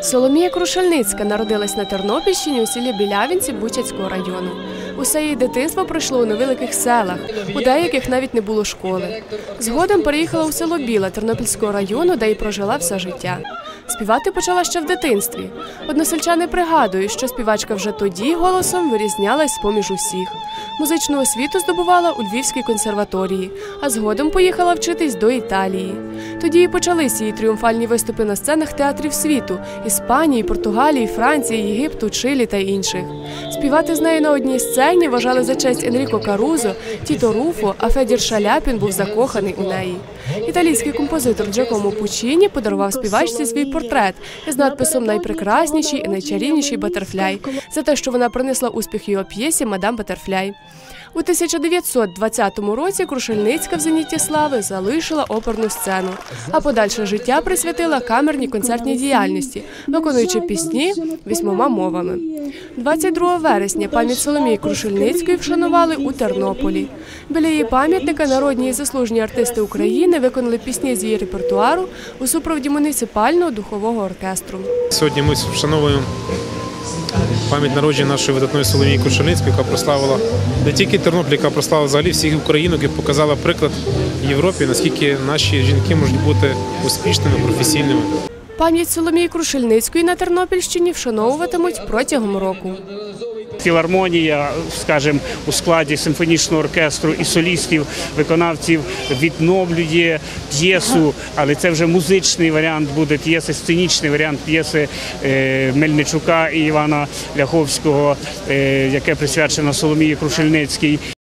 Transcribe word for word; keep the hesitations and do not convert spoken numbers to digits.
Соломія Крушельницька народилась на Тернопільщині у селі Білявинці Бучацького району. Усе її дитинство пройшло у невеликих селах, у деяких навіть не було школи. Згодом переїхала у село Біла Тернопільського району, де й прожила все життя. Співати почала ще в дитинстві. Односельчани пригадують, що співачка вже тоді голосом вирізнялась з-поміж усіх. Музичну освіту здобувала у Львівській консерваторії, а згодом поїхала вчитись до Італії. Тоді і почалися її тріумфальні виступи на сценах театрів світу – Іспанії, Португалії, Франції, Єгипту, Чилі та інших. Співати з нею на одній сцені вважали за честь Енріко Карузо, Тіто Руфо, а Федір Шаляпін був закоханий у неї. Італійський композитор Джакомо Пуччіні подарував співачці свій портрет із надписом «Найпрекрасніший і найчарівніший Баттерфляй» за те, що вона принесла успіх його п'єсі «Мадам Баттерфляй». У тисяча дев'ятсот двадцятому році Крушельницька в зеніті слави залишила оперну сцену, а подальше життя присвятила камерній концертній діяльності, виконуючи пісні вісьмома мовами. двадцять другого вересня пам'ять Соломії Крушельницької вшанували у Тернополі. Біля її пам'ятника народні і заслужені артисти України виконали пісні з її репертуару у супроводі муніципального духового оркестру. Сьогодні ми вшановуємо пам'ять народження нашої видатної Соломії Крушельницької, яка прославила не тільки Тернопіль, яка прославила взагалі всіх українок і показала приклад Європі, наскільки наші жінки можуть бути успішними, професійними. Пам'ять Соломії Крушельницької на Тернопільщині вшановуватимуть протягом року. Філармонія, скажімо, у складі симфонічного оркестру і солістів, виконавців відновлює п'єсу, але це вже музичний варіант буде п'єси, сценічний варіант п'єси Мельничука і Івана Ляховського, яке присвячено Соломії Крушельницькій.